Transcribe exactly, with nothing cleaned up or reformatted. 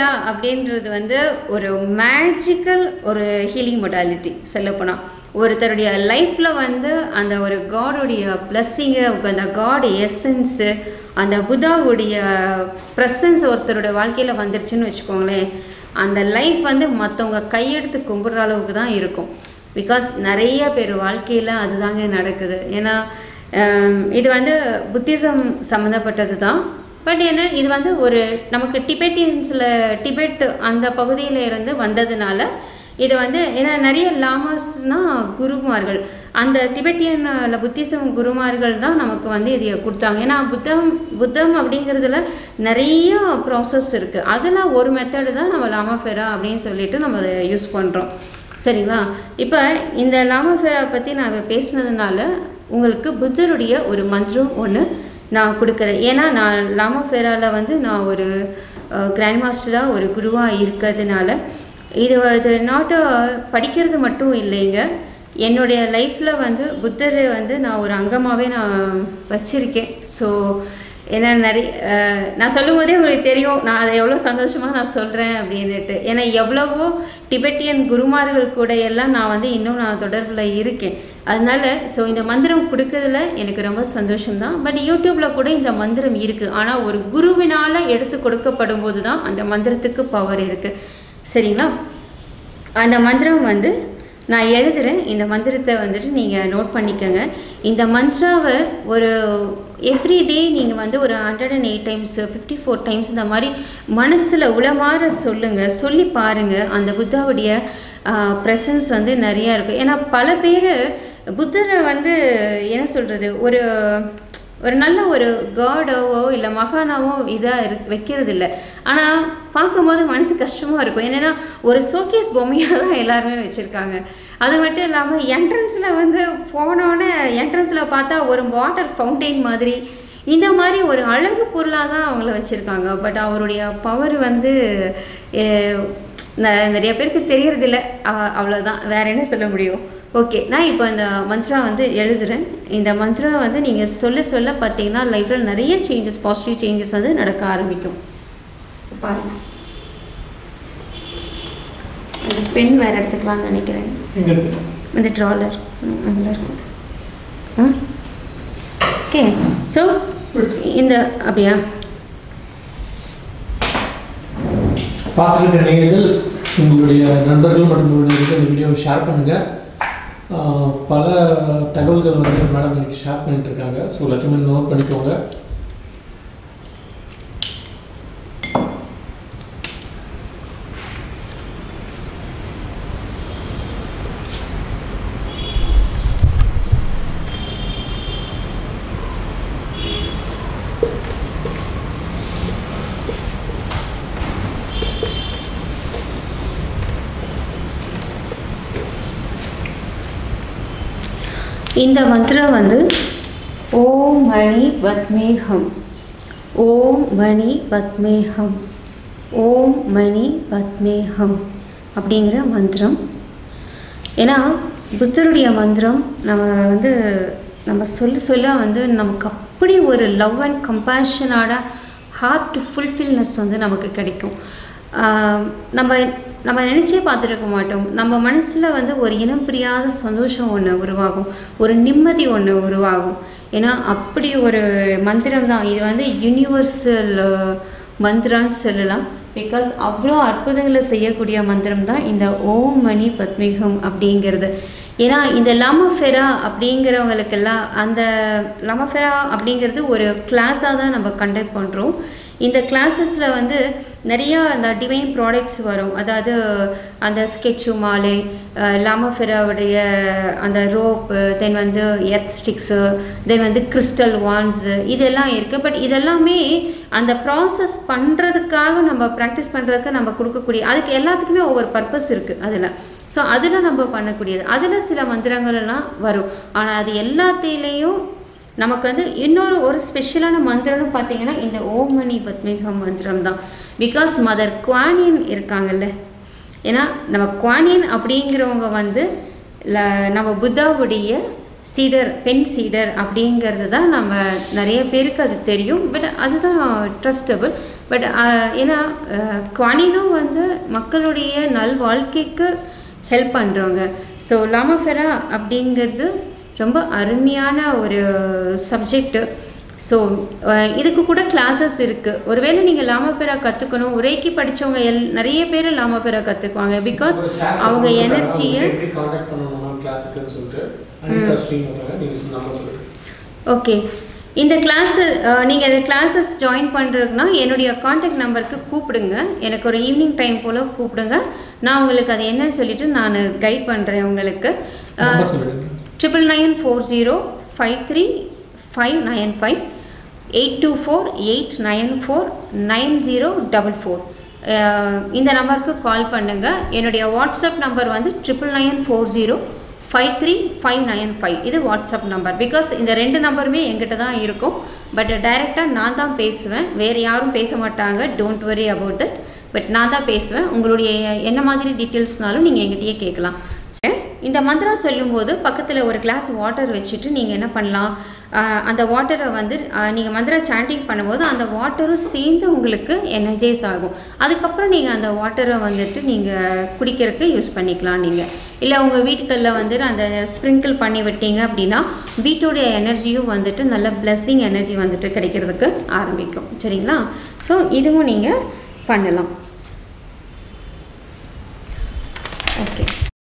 அப்படின்றது வந்து ஒரு மேஜிக்கல் ஒரு ஹீலிங் மொடாலிட்டி சொல்லப்போனால். ஒருத்தருடைய லைஃப்பில் வந்து அந்த ஒரு காடுடைய பிளஸ்ஸிங்கு, அந்த காட் எசன்ஸு, அந்த புத்தாவுடைய ப்ரெசன்ஸ் ஒருத்தருடைய வாழ்க்கையில் வந்துருச்சுன்னு வச்சுக்கோங்களேன், அந்த லைஃப் வந்து மற்றவங்க கையெடுத்து கும்பிட்ற அளவுக்கு தான் இருக்கும். பிகாஸ் நிறைய பேர் வாழ்க்கையில் அதுதாங்க நடக்குது. ஏன்னா இது வந்து புத்திசம் சம்மந்தப்பட்டது தான். பட் என்ன இது வந்து ஒரு நமக்கு டிபெட்டியன்ஸில் டிபெட் அந்த பகுதியில் இருந்து வந்ததுனால இது வந்து ஏன்னா நிறைய லாமாஸ்னால் குருமார்கள், அந்த டிபெட்டியனில் புத்திசம் குருமார்கள் தான் நமக்கு வந்து இதை கொடுத்தாங்க. ஏன்னா புத்தம் புத்தம் அப்படிங்கிறதுல நிறைய ப்ராசஸ் இருக்குது. அதில் ஒரு மெத்தடு தான் நம்ம லாமாஃபெரா அப்படின்னு சொல்லிட்டு நம்ம அதை யூஸ் பண்ணுறோம். சரிங்களா? இப்போ இந்த லாமாஃபெரா பற்றி நான் பேசினதுனால உங்களுக்கு புத்தருடைய ஒரு மந்திரம் ஒன்று நான் கொடுக்குறேன். ஏன்னா நான் லாமாஃபெராவில் வந்து நான் ஒரு கிராண்ட் மாஸ்டராக ஒரு குருவாக இருக்கிறதுனால இது இது நாட்டை படிக்கிறது மட்டும் இல்லைங்க, என்னுடைய லைஃப்பில் வந்து புத்தரை வந்து நான் ஒரு அங்கமாகவே நான் வச்சுருக்கேன். ஸோ ஏன்னா நிறைய நான் சொல்லும் போதே உங்களுக்கு தெரியும் நான் அதை எவ்வளோ சந்தோஷமாக நான் சொல்கிறேன் அப்படின்ட்டு. ஏன்னா எவ்வளவோ டிபெட்டியன் குருமார்கள் கூட எல்லாம் நான் வந்து இன்னும் நான் தொடர்பில் இருக்கேன். அதனால ஸோ இந்த மந்திரம் கொடுக்கறதுல எனக்கு ரொம்ப சந்தோஷம்தான். பட் யூடியூப்பில் கூட இந்த மந்திரம் இருக்குது. ஆனால் ஒரு குருவினால் எடுத்து கொடுக்கப்படும் போது தான் அந்த மந்திரத்துக்கு பவர் இருக்குது. சரிங்களா? அந்த மந்திரம் வந்து நான் எழுதுகிறேன். இந்த மந்திரத்தை வந்துட்டு நீங்கள் நோட் பண்ணிக்கோங்க. இந்த மந்திராவை ஒரு எவ்ரிடே நீங்கள் வந்து ஒரு hundred and eight times fifty four times இந்த மாதிரி மனசில் உளமாற சொல்லுங்கள். சொல்லி பாருங்கள். அந்த புத்தாவுடைய ப்ரெசன்ஸ் வந்து நிறையா இருக்கும். ஏன்னா பல பேர் புத்தரை வந்து என்ன சொல்கிறது ஒரு ஒரு நல்ல ஒரு காடாவோ இல்லை மகானாவோ இதாக இரு வைக்கிறது இல்லை. ஆனால் பார்க்கும்போது மனசு கஷ்டமாக இருக்கும். என்னென்னா ஒரு ஷோகேஸ் பொம்மையாக தான் எல்லாருமே வச்சுருக்காங்க. அது மட்டும் இல்லாமல் என்ட்ரன்ஸில் வந்து போனோடனே என்ட்ரன்ஸில் பார்த்தா ஒரு வாட்டர் ஃபவுண்டெயின் மாதிரி இந்த மாதிரி ஒரு அழகு பொருளாக தான் அவங்கள வச்சுருக்காங்க. பட் அவருடைய பவர் வந்து நிறைய பேருக்கு தெரியறதில்ல. அவ்வளோதான், வேறு என்ன சொல்ல முடியும்? ஓகே, நான் இப்போ இந்த மந்த்ரா வந்து எழுதுகிறேன். இந்த மந்த்ரா வந்து நீங்கள் சொல்ல சொல்ல பார்த்தீங்கன்னா லைஃப்பில் நிறைய சேஞ்சஸ், பாசிட்டிவ் சேஞ்சஸ் வந்து நடக்க ஆரம்பிக்கும். பாருங்கள், அந்த பென் வேறு எடுத்துக்கலாம்னு நினைக்கிறேன். இந்த ட்ராலர் நல்லா இருக்கும். ம் ஓகே. ஸோ இந்த அப்படியா பார்த்துக்கிட்ட நீங்கள் உங்களுடைய நண்பர்கள் மற்றும் உங்களுடைய இந்த வீடியோவை ஷேர் பண்ணுங்கள். பல தகவல்கள் வந்து மேடம் இன்னைக்கு ஷேர் பண்ணிட்டு இருக்காங்க. ஸோ எல்லாத்தையுமே நோட் பண்ணிக்கோங்க. இந்த மந்திரம் வந்து ஓம் மணி பத்மேஹம், ஓம் மணி பத்மேஹம், ஓம் மணி பத்மேஹம் அப்படிங்கிற மந்திரம். ஏன்னா புத்தருடைய மந்திரம் நம்ம வந்து நம்ம சொல்ல சொல்ல வந்து நமக்கு அப்படி ஒரு லவ் அண்ட் கம்பேஷனோட ஹார்ட் டு ஃபுல்ஃபில்னஸ் வந்து நமக்கு கிடைக்கும். நம்ம நம்ம நினச்சே பார்த்துருக்க மாட்டோம். நம்ம மனசில் வந்து ஒரு இனம் பிரியாத சந்தோஷம் ஒன்று உருவாகும், ஒரு நிம்மதி ஒன்று உருவாகும். ஏன்னா அப்படி ஒரு மந்திரம் தான் இது. வந்து யூனிவர்சல் மந்திரான்னு சொல்லலாம். பிகாஸ் அவ்வளோ அற்புதங்களை செய்யக்கூடிய மந்திரம் தான் இந்த ஓம் மணி பத்மேகம் அப்படிங்கிறது. ஏன்னா இந்த லாமாஃபெரா அப்படிங்கிறவங்களுக்கெல்லாம் அந்த லாமாஃபெரா அப்படிங்கிறது ஒரு கிளாஸாக தான் நம்ம கண்டக்ட் பண்ணுறோம். இந்த கிளாஸஸில் வந்து நிறையா அந்த டிவைன் ப்ராடக்ட்ஸ் வரும். அதாவது அந்த ஸ்கெட்சு மாலை, லாமாஃபெராவுடைய அந்த ரோப்பு, தென் வந்து எர்த் ஸ்டிக்ஸு, தென் வந்து கிறிஸ்டல் வான்ஸு, இதெல்லாம் இருக்குது. பட் இதெல்லாமே அந்த ப்ராசஸ் பண்ணுறதுக்காக நம்ம ப்ராக்டிஸ் பண்ணுறதுக்கு நம்ம கொடுக்கக்கூடிய, அதுக்கு எல்லாத்துக்குமே ஒவ்வொரு பர்பஸ் இருக்குது அதில். ஸோ அதில் நம்ம பண்ணக்கூடியது, அதில் சில மந்திரங்கள்லாம் வரும். ஆனால் அது எல்லாத்திலையும் நமக்கு வந்து இன்னொரு ஒரு ஸ்பெஷலான மந்திரம்னு பார்த்தீங்கன்னா இந்த ஓம் மணி பத்மேகம் மந்திரம் தான். பிகாஸ் மதர் குவானின் இருக்காங்கல்ல, ஏன்னா நம்ம குவானின் அப்படிங்கிறவங்க வந்து நம்ம புத்தாவுடைய சீடர், பெண் சீடர் அப்படிங்கிறது தான் நம்ம நிறைய பேருக்கு அது தெரியும். பட் அதுதான் ட்ரஸ்டபிள். பட் ஏன்னா குவானினும் வந்து மக்களுடைய நல் வாழ்க்கைக்கு ஹெல்ப் பண்ணுறவங்க. ஸோ லாமாஃபெரா அப்படிங்கிறது ரொம்ப அருமையான ஒரு சப்ஜெக்டு. ஸோ இதுக்கு கூட கிளாஸஸ் இருக்குது. ஒருவேளை நீங்கள் லாமாஃபெரா கற்றுக்கணும், உரைக்கு படித்தவங்க எல் நிறைய பேர் லாமாஃபெரா கற்றுக்குவாங்க. பிகாஸ் அவங்க எனர்ஜியை ஓகே. இந்த கிளாஸு நீங்கள் இந்த கிளாஸஸ் ஜாயின் பண்ணுறதுனா என்னுடைய காண்டாக்ட் நம்பருக்கு கூப்பிடுங்க. எனக்கு ஒரு ஈவினிங் டைம் போல் கூப்பிடுங்க. நான் உங்களுக்கு அது என்னன்னு சொல்லிவிட்டு நான் கைட் பண்ணுறேன் உங்களுக்கு. Triple nine four zero five three five nine five eight two four eight nine four nine zero double four இந்த நம்பருக்கு கால் பண்ணுங்கள். என்னுடைய வாட்ஸ்அப் நம்பர் வந்து triple nine four zero five three five nine five இது WhatsApp number. Because இந்த ரெண்டு நம்பருமே எங்கிட்ட தான் இருக்கும். பட் டைரெக்டாக நான் தான் பேசுவேன், வேறு யாரும் பேச மாட்டாங்க. Don't worry about that. But நான் தான் பேசுவேன். உங்களுடைய என்ன மாதிரி டீட்டெயில்ஸ்னாலும் நீங்கள் எங்கிட்டயே கேட்கலாம். இந்த மந்திரா சொல்லும்போது பக்கத்தில் ஒரு கிளாஸ் வாட்டர் வச்சுட்டு நீங்கள் என்ன பண்ணலாம், அந்த வாட்டரை வந்து நீங்கள் மந்திரா சாண்டிங் பண்ணும்போது அந்த வாட்டரும் சேர்ந்து உங்களுக்கு எனர்ஜைஸ் ஆகும். அதுக்கப்புறம் நீங்கள் அந்த வாட்டரை வந்துட்டு நீங்கள் குடிக்கிறதுக்கு யூஸ் பண்ணிக்கலாம். நீங்கள் இல்லை உங்கள் வீட்டுகளில் வந்துட்டு அந்த ஸ்ப்ரிங்கிள் பண்ணி விட்டீங்க அப்படின்னா வீட்டோடைய எனர்ஜியும் வந்துட்டு நல்ல பிளெஸ்ஸிங் எனர்ஜி வந்துட்டு கிடைக்கிறதுக்கு ஆரம்பிக்கும். சரிங்களா? ஸோ இதுவும் நீங்கள் பண்ணலாம்.